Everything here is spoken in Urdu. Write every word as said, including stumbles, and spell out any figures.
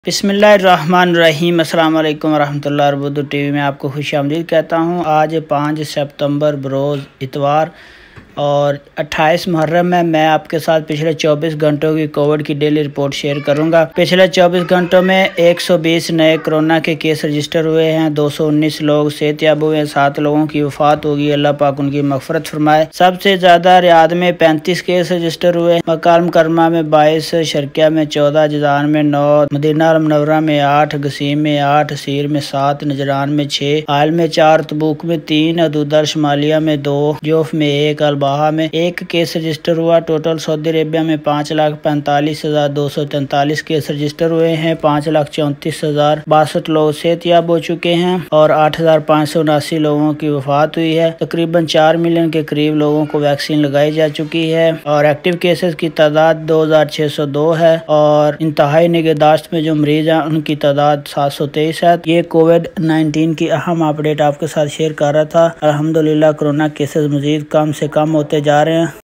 بسم اللہ الرحمن الرحیم۔ السلام علیکم ورحمۃ اللہ۔ اردو ٹی وی میں آپ کو خوش آمدید کہتا ہوں۔ آج پانچ ستمبر بروز اتوار اور اٹھائیس محرم میں میں آپ کے ساتھ پچھلے چوبیس گھنٹوں کی کووڈ کی ڈیلی رپورٹ شیئر کروں گا۔ پچھلے چوبیس گھنٹوں میں ایک سو بیس نئے کرونا کے کیس رجسٹر ہوئے ہیں، دو سو انیس لوگ صحت یاب ہوئے ہیں، سات لوگوں کی وفات ہوگی، اللہ پاک ان کی مغفرت فرمائے۔ سب سے زیادہ ریاض میں پینتیس کیس رجسٹر ہوئے، مکہ المکرمہ میں بائیس، شرقیہ میں چودہ، جازان میں نو، مدینہ المنورہ میں آٹھ، گسیم میں آٹھ، سیر میں سات، نجران میں چھ، آئل میں چار، تبوک میں تین، حدودہ شمالیہ میں دو، جوف میں ایک، الباحہ میں ایک کیس رجسٹر ہوا۔ ٹوٹل سعودی عربیہ میں پانچ لاکھ پینتالیس ہزار دو سو تینتالیس کیس رجسٹر ہوئے ہیں، پانچ لاکھ چونتیس ہزار باسٹھ لوگ صحت یاب ہو چکے ہیں اور آٹھ ہزار پانچ سو اناسی لوگوں کی وفات ہوئی ہے۔ تقریباً چار ملین کے قریب لوگوں کو ویکسین لگائی جا چکی ہے اور ایکٹیو کیسز کی تعداد دو ہزار چھ سو دو ہے اور انتہائی نگہداشت میں جو مریض ہیں ان کی تعداد سات سو تیئیس ہے۔ یہ کووڈ نائنٹین کی اہم اپڈیٹ آپ کے ساتھ شیئر کر رہا تھا۔ الحمدللہ کورونا کیسز مزید کم سے کم ہوتے جا رہے ہیں۔